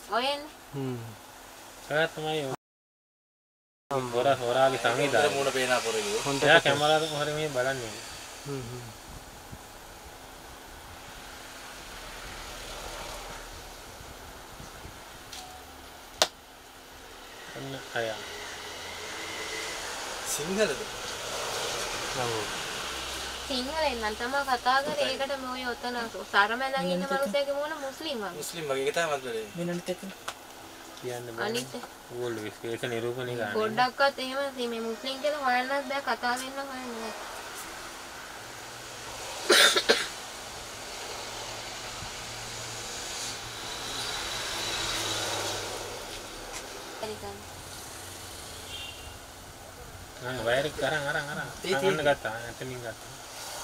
ඔයනේ. ඒක තමයි හොරාගේ සංවිධානය. මුණ පේනා පොරේ. හොඳට කැමරාවෙන් හොරේ මේ බලන්නේ. අන්න අය. සිංහලද? නෝ. සිංහලෙන් නම් තමයි කතා කරේ. ඒකට මොය ඔතන සරමැදන් ඉන්න මිනිස්සෙගේ මොන මුස්ලිම් වගේ. මුස්ලිම් වගේ එක තමයි මතලේ. වෙනනිත් එක්ක කියන්න බෑ. අනිත් ඕගොල්ලෝ විශේෂ නිරූපණය ගන්න. පොඩ්ඩක්වත් එහෙම මේ මුස්ලිම් කියලා හොයන්නත් බෑ කතා වෙන්න හොයන්නේ. නෑ වයර් එක අරන් ගත්තා. එතනින් ගත්තා.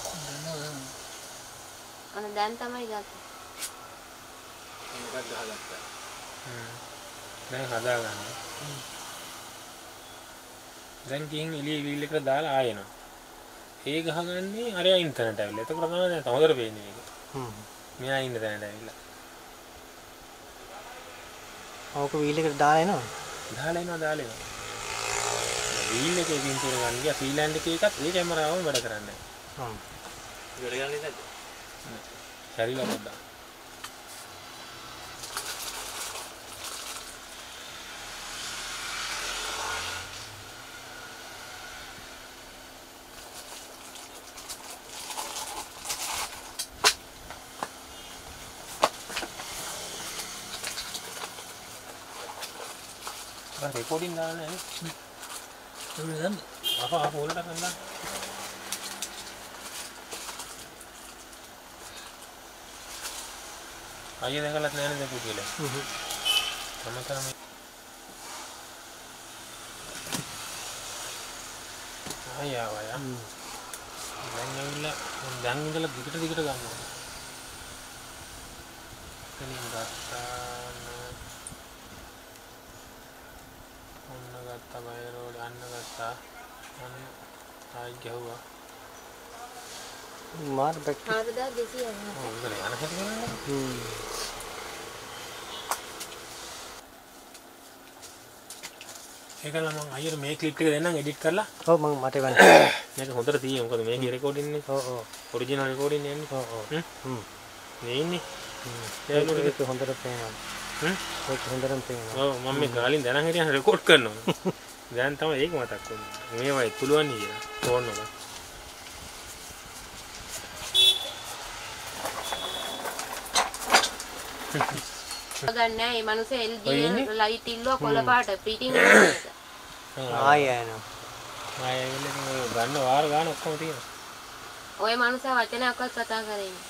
අනේ දැන් තමයි ගත්තේ. එකක් ගහගත්තා. දැන් හදාගන්න. දැන් ගිහින් එළිය වීල් එකට දාලා ආයෙනවා. ඒ ගහගන්නේ අරයා ඉන්ටර්නෙට් ඇවිල්ලා. එතකොට තමයි දැන් හොඳට පේන්නේ මේක. මෙයා ඉන්න තැනට ඇවිල්ලා. ඕක වීල් එකට දාලා එනවා. දාලා එනවා. වීල් එකේ පින්තූර ගන්න ගියා ෆ්‍රීලෑන්ඩ් එකේ එකත් ඒ කැමරාවම වැඩ කරන්නේ නැහැ. වැඩ ගන්නේ නැද්ද? හරිලා පොඩ්ඩක්. recording දාන්න නේ. ඒක නේද? අප හොල්ලට ගන්න. අයිය දැකලත් නැහැ නේද පුදුලේ. තමයි. ආයා. දැන් ඇවිල්ලා දැන් ඉඳලා දිගට ගන්නවා. එතනින් ගත්තා. ගත්තා වයරෝල අන්න ගත්තා අන්න ආයි ගහුවා මාර බැක් 4200 ඔව් ඉතින් යන හැටි කරන්නේ ඒකල මම අයියට මේ ක්ලිප් එක දෙන්නම් එඩිට් කරලා ඔව් මම මට එවන්න මේක හොඳට තියෙයි මොකද මේකේ රෙකෝඩින් නේ ඔව් ඔරිජිනල් රෙකෝඩින් යන්නේ මේ ඉන්නේ ඒක හොඳට පේනවා ඒක හොඳටම පේනවා ඔව් මම මේ ගාලින් දැනන් හිටියන් රෙකෝඩ් කරනවා දැන් තමයි ඒක මතක් වුනේ මේවයි පුළුවන් නේ කියලා ෆෝන් එක ගන්න නෑ මේ මිනිස්සේ LG ලයිට් ඉල්ලුවා කොළ පාට පිටින් ආය යනවා ආයෙ ගන්න වාර ගන්න ඔක්කොම තියෙනවා ඔය මිනිසා වචනයක්වත් කතා කරේ නෑ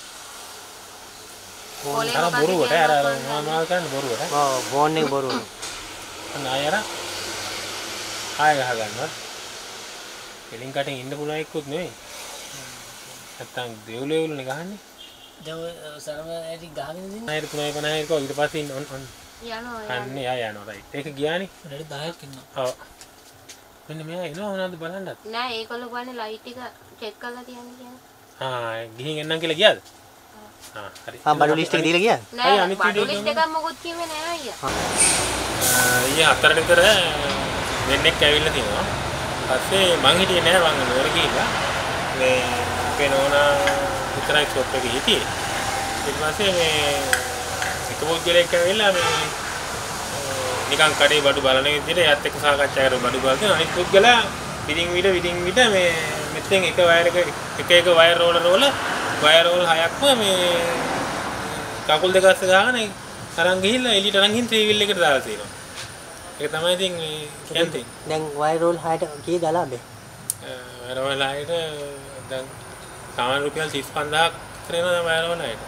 අර බොරුවට අර මාල් ගන්න බොරුවට ඔව් ෆෝන් එක බොරුවට අනාය අර ආය ගහ ගන්නවා එලින් කටින් ඉන්න පුළුවන් එක්කුත් නෙවෙයි නැත්තම් දෙව්ලෙවුල්නේ ගහන්නේ දැන් සරම ඇටි ගහගෙන ඉන්නේ ආයෙත් 350 කෝ ඊට පස්සේ ඉන්න යනවා අන්නේ ආය යනවා රයිට් ඒක ගියානේ රෙඩි 10ක් ඉන්නවා ඔව් මෙන්න මෙයා එනවා මොනවද බලන්නත් නෑ ඒකොල්ලෝ ගන්නේ ලයිට් එක චෙක් කරලා තියන්නේ කියන්නේ ගිහින් එන්නම් කියලා ගියාද හරි බඩු ලිස්ට් එක දීලා ගියාද නෑ බඩු ලිස්ට් එකක් මොකුත් කිව්වේ නෑ අයියා ඊයේ 4ට විතර දෙන්නෙක් ඇවිල්ලා තිනවා පස්සේ මං හිටියේ නෑ මං නුවර ගිහිල්ලා මේ අපේ නෝනා විතරයි ෂොප් එකේ හිටියේ ඊට පස්සේ මේ එක පුද්ගලයෙක් ඇවිල්ලා මේ නිකන් කඩේ බඩු බලන විදිහට එයාත් එක්ක සාකච්ඡා කරලා බඩු බලන අනිත් පුද්ගලයා විදින් විට මේ මෙතෙන් එක වයර් එක වයර් රෝල වයර් රෝල් 6ක්ම මේ කකුල් දෙක අස්සේ දාගෙන අරන් ගිහිල්ලා එළියට අරන් ගිහින් ත්‍රී වීල් එකට දාලා තියෙනවා. ඒක තමයි ඉතින් මේ කියන්නේ. දැන් වයර් රෝල් 6ට කී දාලා බෑ. වයර් රෝල් 6ට දැන් සාමාන්‍ය රුපියල් 35000ක් විතර එනවා වයර් රෝල් 6ට.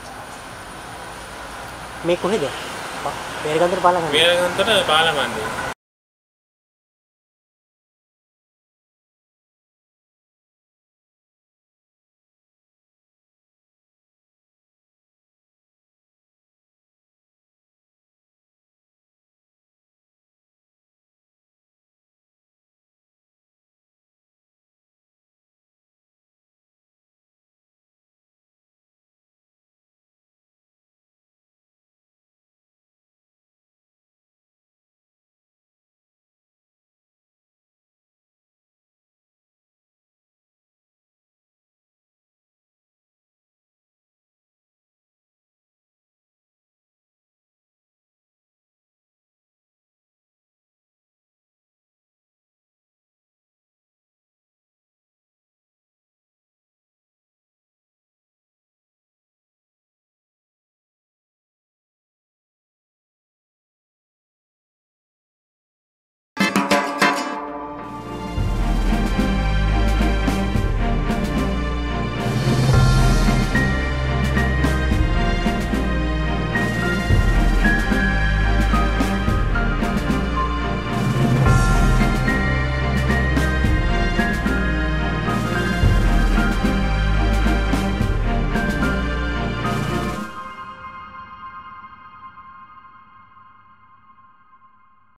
මේ කොහෙද? වේරගන්තර පාලමන්දිය. වේරගන්තර පාලමන්දිය.